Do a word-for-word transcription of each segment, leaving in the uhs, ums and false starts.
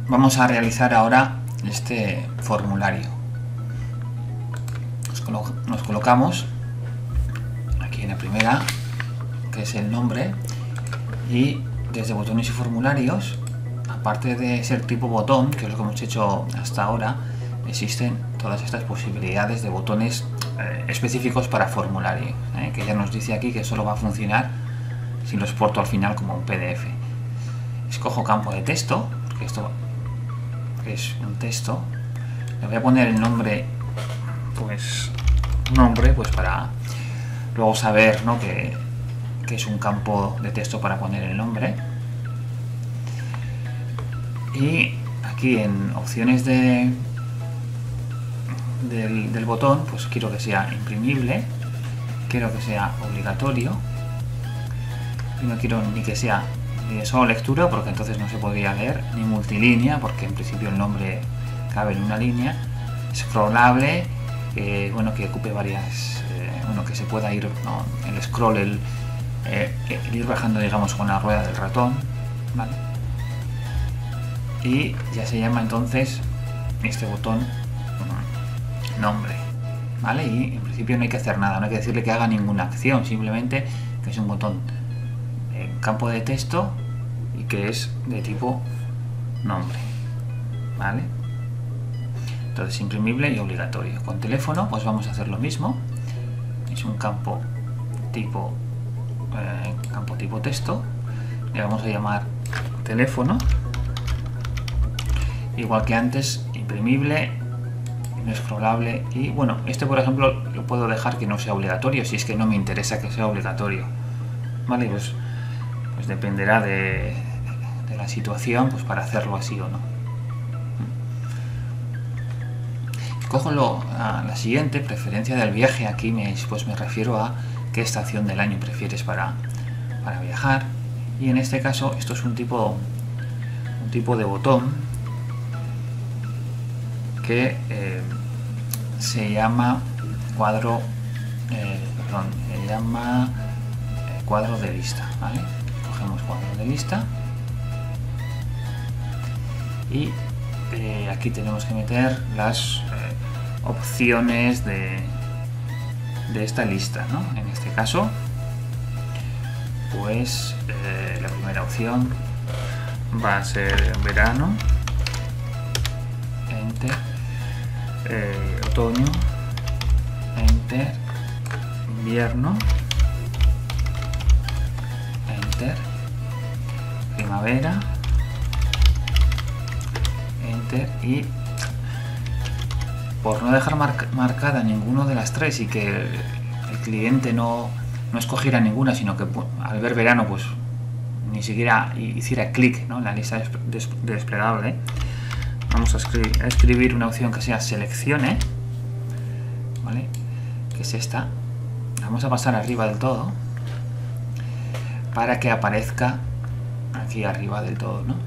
vamos a realizar ahora este formulario. Nos, colo nos colocamos aquí en la primera, que es el nombre, y desde botones y formularios, aparte de ser tipo botón, que es lo que hemos hecho hasta ahora, existen todas estas posibilidades de botones eh, específicos para formulario, eh, que ya nos dice aquí que solo va a funcionar si lo exporto al final como un P D F. Escojo campo de texto, porque esto es un texto. Le voy a poner el nombre, pues nombre, pues para luego saber, ¿no?, que, que es un campo de texto para poner el nombre. Y aquí en opciones de del, del botón, pues quiero que sea imprimible, quiero que sea obligatorio, y no quiero ni que sea de solo lectura, porque entonces no se podría leer, ni multilínea, porque en principio el nombre cabe en una línea, scrollable, eh, bueno, que ocupe varias, eh, bueno, que se pueda ir, ¿no?, el scroll, el, eh, el ir bajando, digamos, con la rueda del ratón, ¿vale? Y ya se llama entonces este botón nombre, ¿vale? Y en principio no hay que hacer nada, no hay que decirle que haga ninguna acción, simplemente que es un botón en campo de texto y que es de tipo nombre, ¿vale? Entonces imprimible y obligatorio. Con teléfono pues vamos a hacer lo mismo, es un campo tipo eh, campo tipo texto, le vamos a llamar teléfono, igual que antes, imprimible, no scrollable. Y bueno, este por ejemplo lo puedo dejar que no sea obligatorio si es que no me interesa que sea obligatorio, vale, pues, pues dependerá de, de la situación, pues para hacerlo así o no. Cojo lo, a la siguiente, preferencia del viaje. Aquí me, pues me refiero a qué estación del año prefieres para, para viajar, y en este caso esto es un tipo un tipo de botón que eh, se llama cuadro, eh, perdón, se llama eh, cuadro de lista, ¿vale? Cogemos cuadro de lista y eh, aquí tenemos que meter las eh, opciones de, de esta lista, ¿no? En este caso, pues eh, la primera opción va a ser verano, enter, eh, otoño, enter, invierno, enter, primavera, enter. Y por no dejar mar marcada ninguno de las tres y que el cliente no, no escogiera ninguna, sino que al ver verano pues ni siquiera hiciera clic, ¿no?, en la lista desplegable, vamos a escribir, a escribir una opción que sea seleccione, ¿vale?, que es esta. Vamos a pasar arriba del todo para que aparezca aquí arriba del todo, ¿no?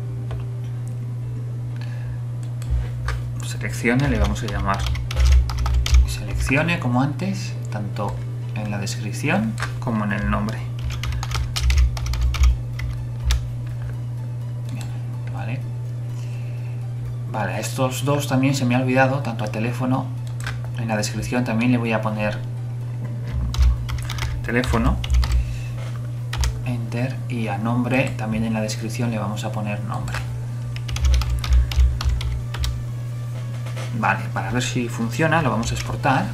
Seleccione, le vamos a llamar seleccione como antes, tanto en la descripción como en el nombre. Vale. Vale, a estos dos también se me ha olvidado, tanto al teléfono, en la descripción también le voy a poner teléfono, enter, y a nombre también en la descripción le vamos a poner nombre. Vale, para ver si funciona lo vamos a exportar.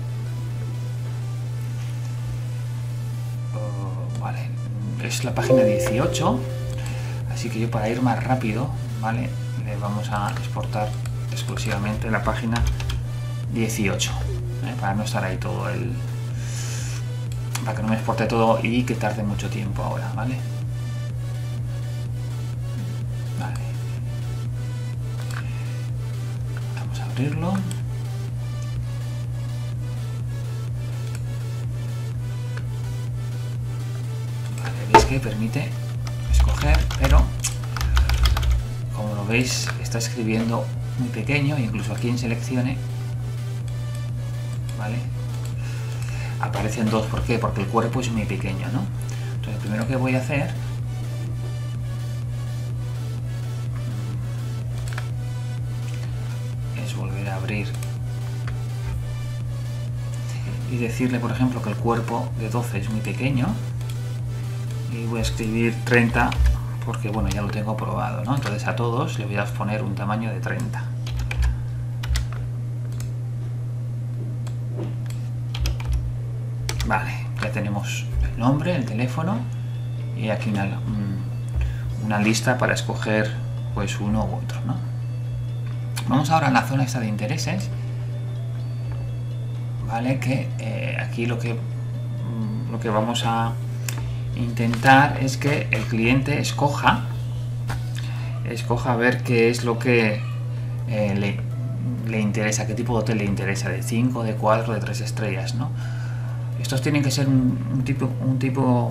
Uh, vale, es la página dieciocho, así que yo, para ir más rápido, vale, le vamos a exportar exclusivamente la página dieciocho, ¿eh? Para no estar ahí todo el... para que no me exporte todo y que tarde mucho tiempo ahora, ¿vale? Vale. Vamos a abrirlo. Vale, veis que permite escoger, pero como lo veis está escribiendo muy pequeño, incluso aquí en seleccione, ¿vale?, aparecen dos. ¿Por qué? Porque el cuerpo es muy pequeño, ¿no? Entonces lo primero que voy a hacer abrir y decirle, por ejemplo, que el cuerpo de doce es muy pequeño, y voy a escribir treinta porque bueno, ya lo tengo probado, ¿no? Entonces a todos le voy a poner un tamaño de treinta. Vale, ya tenemos el nombre, el teléfono y aquí una, una lista para escoger pues uno u otro, ¿no? Vamos ahora a la zona esta de intereses, vale, que eh, aquí lo que lo que vamos a intentar es que el cliente escoja escoja a ver qué es lo que eh, le, le interesa, qué tipo de hotel le interesa, de cinco, de cuatro, de tres estrellas, ¿no? Estos tienen que ser un, un tipo un tipo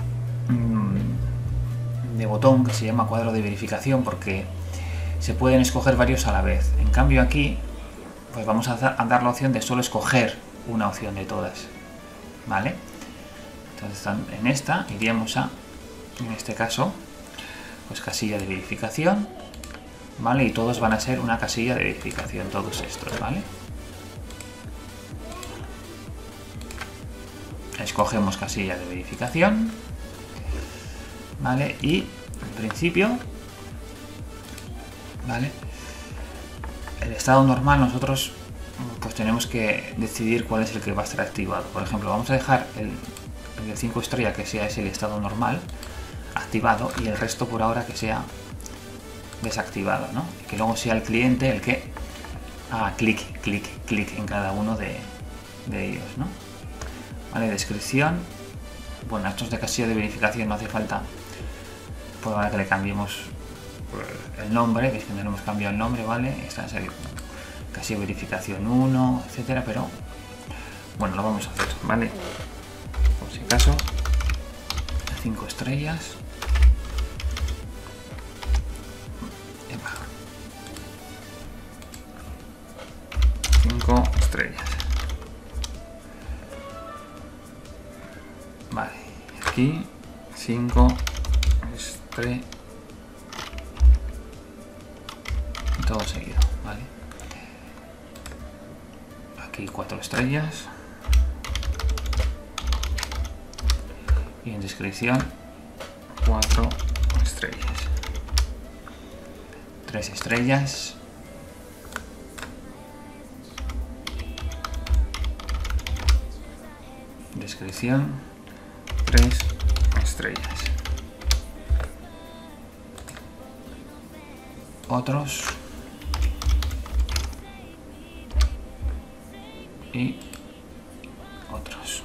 um, de botón que se llama cuadro de verificación, porque se pueden escoger varios a la vez. En cambio aquí pues vamos a, a dar la opción de solo escoger una opción de todas, ¿vale? Entonces en esta iríamos a, en este caso, pues casilla de verificación, ¿vale? Y todos van a ser una casilla de verificación, todos estos, ¿vale? Escogemos casilla de verificación, ¿vale? Y en principio, ¿vale? El estado normal nosotros pues tenemos que decidir cuál es el que va a estar activado. Por ejemplo, vamos a dejar el, el de cinco estrellas que sea ese el estado normal activado y el resto por ahora que sea desactivado, ¿no? Y que luego sea el cliente el que haga clic, clic, clic en cada uno de, de ellos, ¿no? Vale, descripción. Bueno, estos de casilla de verificación no hace falta por ahora que le cambiemos el nombre, veis que no le hemos cambiado el nombre, ¿vale? Esta es el casilla de verificación uno, etcétera, pero bueno, lo vamos a hacer, ¿vale? Por si acaso, cinco estrellas. cinco estrellas. Vale, aquí cinco estrellas. Todo seguido, ¿vale? Aquí cuatro estrellas. Y en descripción cuatro estrellas. tres estrellas. Descripción tres estrellas. Otros. Y otros.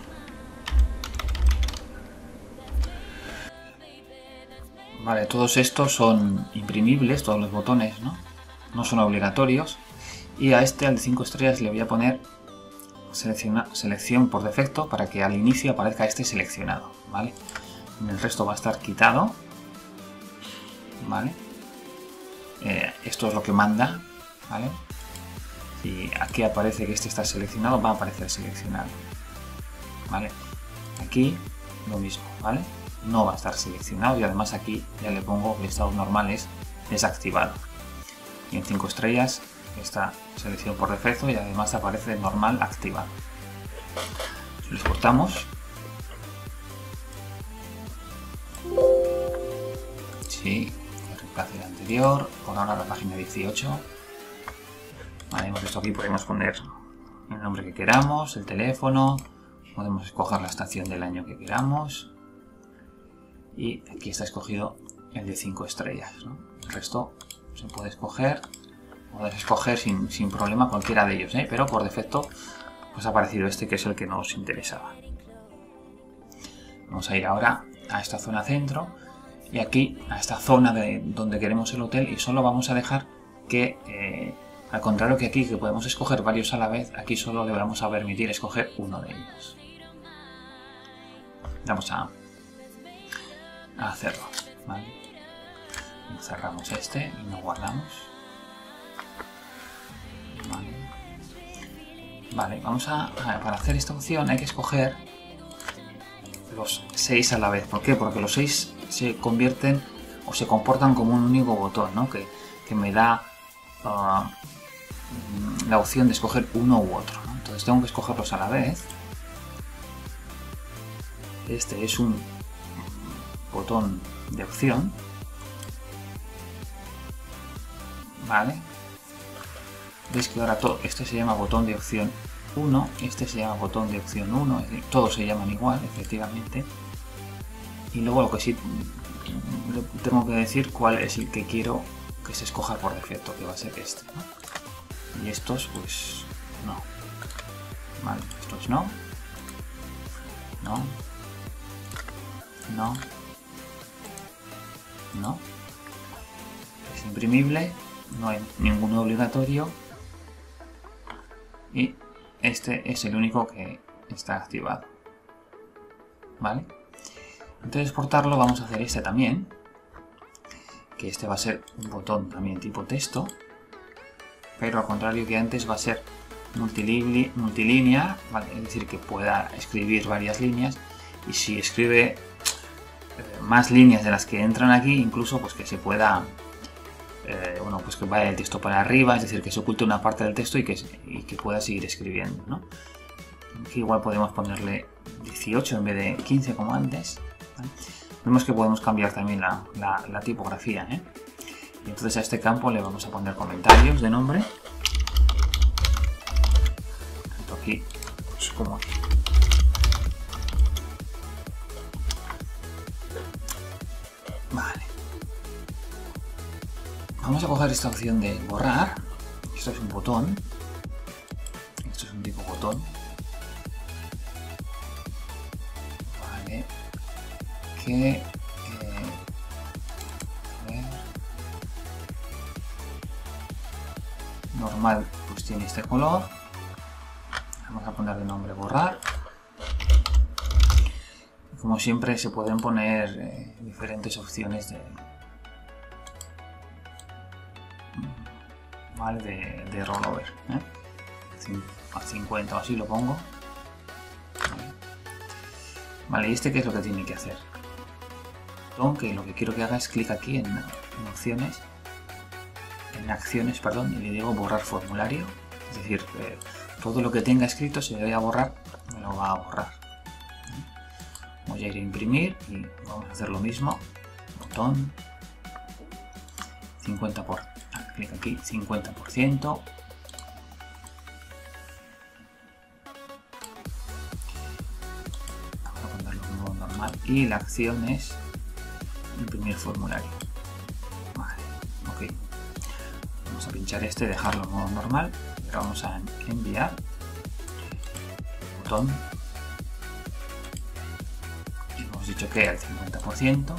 Vale, todos estos son imprimibles, todos los botones, ¿no? No son obligatorios. Y a este, al de cinco estrellas, le voy a poner selecciona, selección por defecto para que al inicio aparezca este seleccionado, ¿vale? En el resto va a estar quitado, ¿vale? Eh, esto es lo que manda, ¿vale? Y aquí aparece que este está seleccionado, va a aparecer seleccionado, ¿vale? Aquí lo mismo, ¿vale? No va a estar seleccionado y además aquí ya le pongo el estado normal es desactivado. Y en cinco estrellas está selección por defecto y además aparece normal activado. Si lo exportamos, sí, reemplace el anterior, por ahora la página dieciocho. Vale, hemos visto aquí, podemos poner el nombre que queramos, el teléfono, podemos escoger la estación del año que queramos y aquí está escogido el de cinco estrellas, ¿no? El resto se puede escoger, podéis escoger sin, sin problema cualquiera de ellos, ¿eh? Pero por defecto pues ha aparecido este que es el que nos interesaba. Vamos a ir ahora a esta zona centro y aquí a esta zona de donde queremos el hotel y solo vamos a dejar que eh, al contrario que aquí, que podemos escoger varios a la vez, aquí solo le vamos a permitir escoger uno de ellos. Vamos a, a hacerlo, ¿vale? Cerramos este y nos guardamos. Vale, vale, vamos a, a... Para hacer esta opción hay que escoger los seis a la vez. ¿Por qué? Porque los seis se convierten o se comportan como un único botón, ¿no? Que, que me da... Uh, la opción de escoger uno u otro, ¿no? Entonces tengo que escogerlos a la vez. Este es un botón de opción, vale. Veis que ahora todo este se llama botón de opción uno, este se llama botón de opción uno, es decir, todos se llaman igual, efectivamente. Y luego lo que sí tengo que decir cuál es el que quiero que se escoja por defecto, que va a ser este, ¿no? Y estos pues no, vale, estos no, no, no, no, es imprimible, no hay ninguno obligatorio y este es el único que está activado, ¿vale? Antes de exportarlo vamos a hacer este también, que este va a ser un botón también tipo texto, pero al contrario que antes va a ser multilínea, ¿vale? Es decir, que pueda escribir varias líneas, y si escribe eh, más líneas de las que entran aquí, incluso pues que se pueda, eh, bueno, pues que vaya el texto para arriba, es decir, que se oculte una parte del texto y que, y que pueda seguir escribiendo, ¿no? Aquí igual podemos ponerle dieciocho en vez de quince como antes, ¿vale? Vemos que podemos cambiar también la, la, la tipografía, ¿eh? Y entonces a este campo le vamos a poner comentarios de nombre, tanto aquí pues, como aquí. Vale. Vamos a coger esta opción de borrar. Esto es un botón. Esto es un tipo botón. Vale. Que eh, a ver, normal pues tiene este color. Vamos a poner de nombre borrar. Y como siempre se pueden poner eh, diferentes opciones de, ¿vale? de, de rollover, ¿eh? A cincuenta o así lo pongo. Vale. Vale, ¿y este qué es lo que tiene que hacer? Que lo que quiero que haga es clic aquí en, en opciones, en acciones, perdón, y le digo borrar formulario, es decir, eh, todo lo que tenga escrito se debe a borrar, me lo va a borrar. Voy a ir a imprimir y vamos a hacer lo mismo, botón, cincuenta por ciento, ah, clic aquí, cincuenta por ciento. Vamos a ponerlo en modo normal y la acción es imprimir formulario. Vale, ok. Vamos a pinchar este y dejarlo en modo normal. Ahora vamos a enviar. Botón. Hemos dicho que al cincuenta por ciento.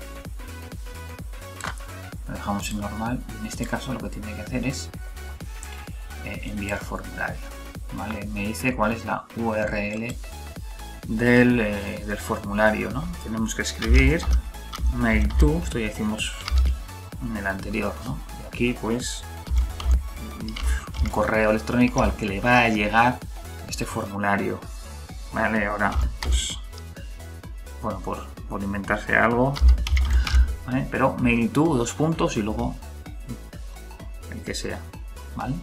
Lo dejamos en normal. Y en este caso lo que tiene que hacer es eh, enviar formulario. Vale, me dice cuál es la U R L del, eh, del formulario, ¿no? Tenemos que escribir mail to, esto ya hicimos en el anterior, ¿no? Y aquí pues un correo electrónico al que le va a llegar este formulario, vale. Ahora pues bueno, por, por inventarse algo, ¿vale? Pero mail to, dos puntos y luego el que sea, vale.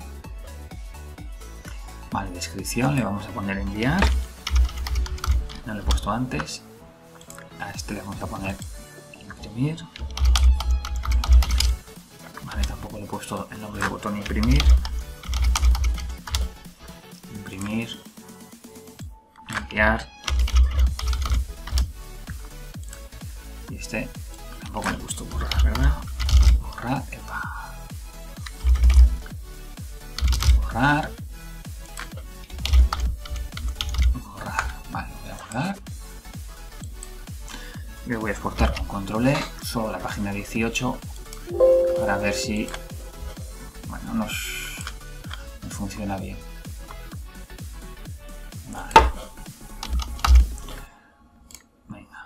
Vale, descripción, le vamos a poner enviar, no lo he puesto antes, a este le vamos a poner imprimir. Vale, tampoco le he puesto el nombre del botón imprimir. Imprimir. Enviar. Y este tampoco le he puesto borrar, ¿verdad? Borrar. Epa. Borrar. Borrar. Vale, lo voy a borrar. Y lo voy a exportar con control E, solo la página dieciocho, para ver si bueno, nos, nos funciona bien. Vale. Venga.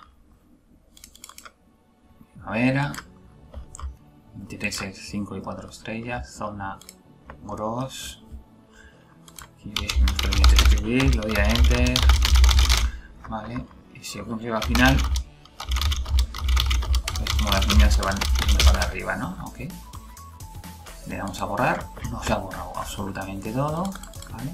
Primavera. veintitrés, cinco y cuatro estrellas. Zona gros. Aquí nos permite escribir, lo doy a enter. Vale. Y si yo llego al final, como las líneas se van para arriba, ¿no? Ok. Le damos a borrar, no se ha borrado absolutamente todo, ¿vale?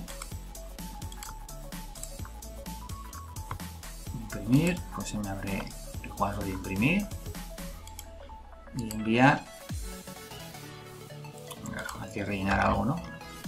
Imprimir, pues se me abre el cuadro de imprimir y enviar. Hay que rellenar algo, ¿no?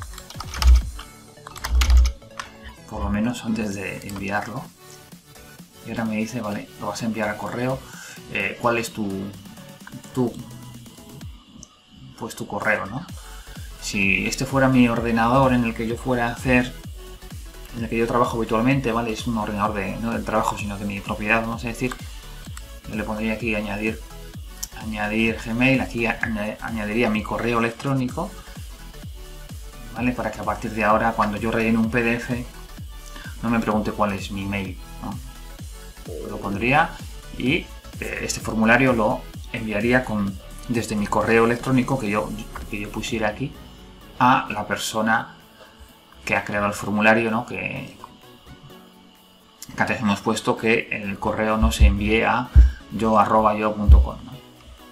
Por lo menos antes de enviarlo. Y ahora me dice, vale, lo vas a enviar a correo. Eh, ¿Cuál es tu, tu, pues tu correo, ¿no? Si este fuera mi ordenador en el que yo fuera a hacer, en el que yo trabajo habitualmente, ¿vale? Es un ordenador de, no del trabajo, sino de mi propiedad, vamos a decir. Yo le pondría aquí añadir, añadir Gmail, aquí añad, añadiría mi correo electrónico, ¿vale? Para que a partir de ahora, cuando yo rellene un P D F, no me pregunte cuál es mi mail, ¿no? Lo pondría y este formulario lo enviaría con, desde mi correo electrónico que yo, que yo pusiera aquí a la persona que ha creado el formulario, ¿no? Que, que antes hemos puesto que el correo no se envíe a yo arroba yo punto com, ¿no?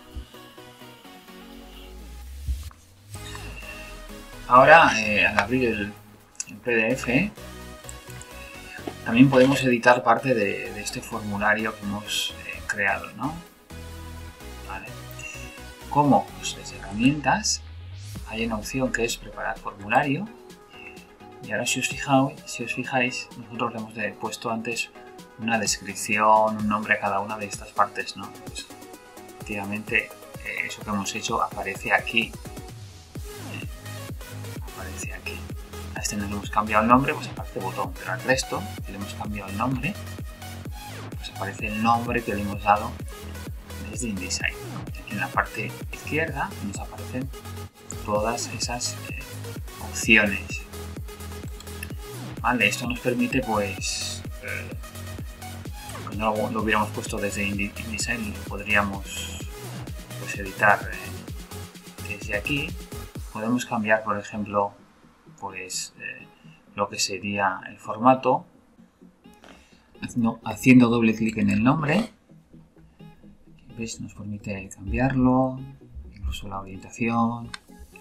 Ahora, eh, al abrir el, el P D F, también podemos editar parte de, de este formulario que hemos eh, creado, ¿no? Vale. ¿Cómo? Pues desde herramientas hay una opción que es preparar formulario. Y ahora si os fijáis, si os fijáis nosotros le hemos de, puesto antes una descripción, un nombre a cada una de estas partes, ¿no? Pues, efectivamente, eh, eso que hemos hecho aparece aquí. Eh, aparece aquí. A este no le hemos cambiado el nombre, pues aparece botón, pero al resto, si le hemos cambiado el nombre, pues aparece el nombre que le hemos dado desde InDesign. Aquí en la parte izquierda nos aparecen todas esas eh, opciones. Vale, esto nos permite, pues, eh, si no lo, lo hubiéramos puesto desde InDesign, podríamos pues, editar eh, desde aquí. Podemos cambiar, por ejemplo, pues eh, lo que sería el formato, haciendo, haciendo doble clic en el nombre. ¿Veis? Nos permite cambiarlo, incluso la orientación.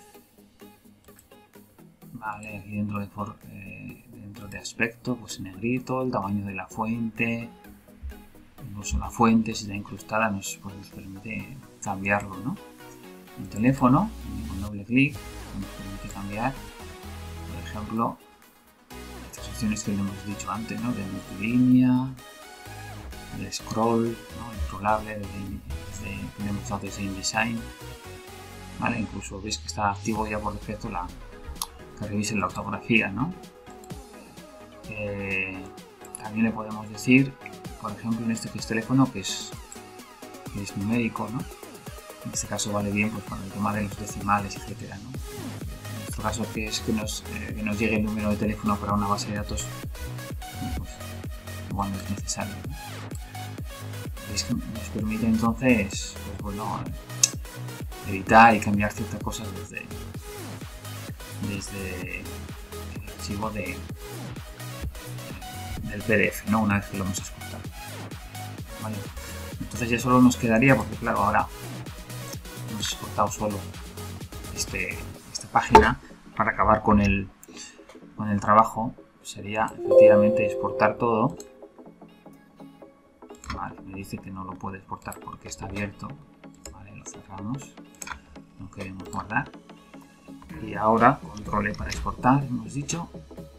Vale, aquí dentro de, for, eh, dentro de aspecto, pues negrito, el tamaño de la fuente, incluso la fuente si está incrustada nos, pues, nos permite cambiarlo, ¿no? El teléfono, con doble clic, nos permite cambiar, por ejemplo, estas opciones que le hemos dicho antes, ¿no? De multilínea, el scroll, ¿no? El scrollable, que le hemos dado desde InDesign, ¿vale? Incluso veis que está activo ya por defecto la que revisen la ortografía, ¿no? Eh, también le podemos decir, por ejemplo, en este que es teléfono, que es, que es numérico, ¿no? En este caso vale bien pues, para el tema de los decimales, etcétera, ¿no? En nuestro caso, que es que nos, eh, que nos llegue el número de teléfono para una base de datos, pues igual no es necesario, ¿no? Es que nos permite entonces, pues bueno, editar y cambiar ciertas cosas desde, desde el archivo de, del P D F, ¿no? Una vez que lo hemos exportado. ¿Vale? Entonces ya solo nos quedaría, porque claro, ahora hemos exportado solo este, esta página, para acabar con el, con el trabajo, sería efectivamente exportar todo. Vale, me dice que no lo puede exportar porque está abierto. Vale, lo cerramos. No queremos guardar. Y ahora, control E para exportar, hemos dicho.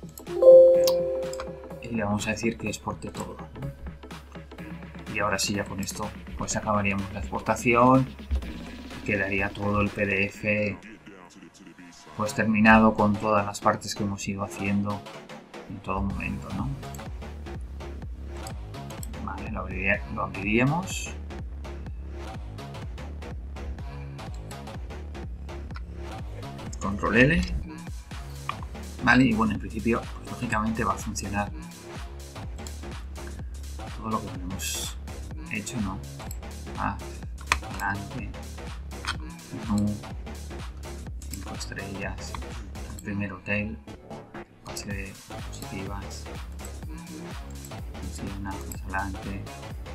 Y le vamos a decir que exporte todo, ¿no? Y ahora sí, ya con esto, pues acabaríamos la exportación. Quedaría todo el P D F pues terminado con todas las partes que hemos ido haciendo en todo momento, ¿no? Vale, lo, abrir, lo abriríamos. Control L. Vale, y bueno, en principio, pues, lógicamente va a funcionar todo lo que hemos hecho, ¿no? Ah, adelante, menú, cinco estrellas, el primer hotel, pase de diapositivas, funciona, más adelante,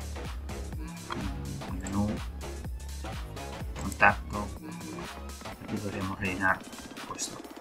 el menú, contacto, podremos rellenar pues todo.